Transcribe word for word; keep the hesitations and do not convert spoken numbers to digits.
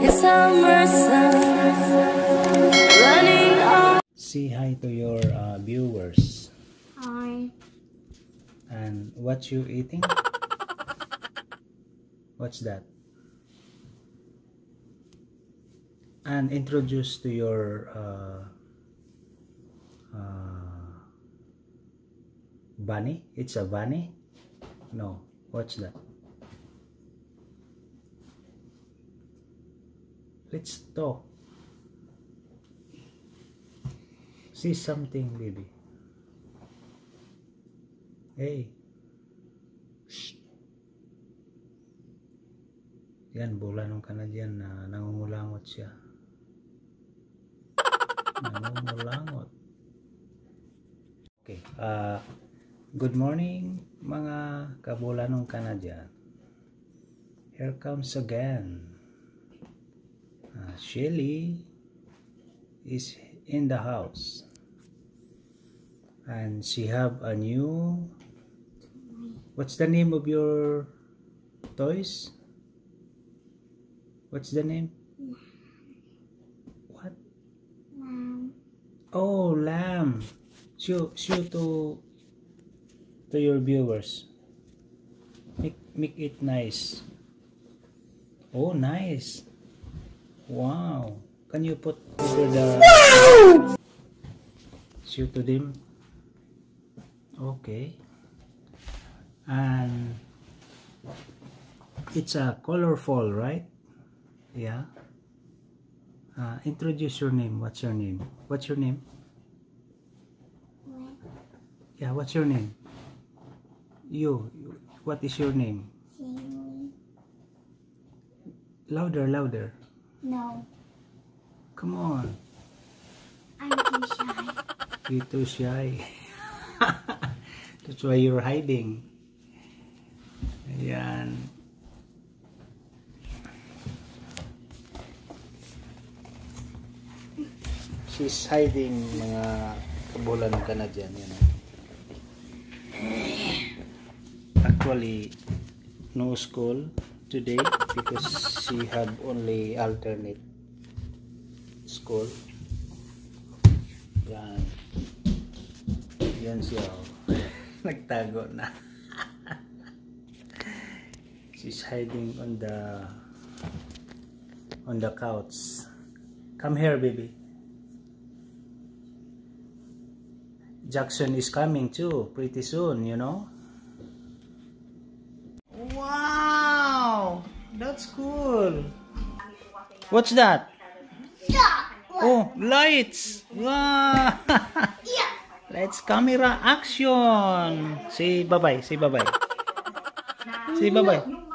It's summer sun running on. Say hi to your uh, viewers. Hi. And what you eating? What's that? And introduce to your uh, uh, bunny. It's a bunny? No. What's that? Let's talk. See something, baby. Hey. Shh. Yan, bulanong ka na dyan na nangungulangot siya. Nangungulangot. Okay. Uh, good morning, mga kabulanong ka na dyan. Here comes again. Uh, Shelly is in the house. And she have a new... What's the name of your toys? What's the name? What? Lamb. Oh, lamb. Show, show to to your viewers. Make make it nice. Oh, nice. Wow. Can you put over the show to them? Okay. And it's a colorful, right? Yeah. Uh, introduce your name. What's your name? What's your name? What? Yeah, what's your name? You. What is your name? Shelly. Louder, louder. No. Come on. I'm too shy. You're too shy. That's why you're hiding. Ayan. She's hiding, mga kabulan ka na dyan. Yan. Actually, no school today because she have only alternate school. Yan. Yan siya. Nagtago na. She's hiding on the on the couch. Come here, baby. Jackson is coming too pretty soon, you know. Wow, that's cool. What's that? Oh, lights. Wow. Let's camera action. Say bye bye. Say bye bye. Say bye bye.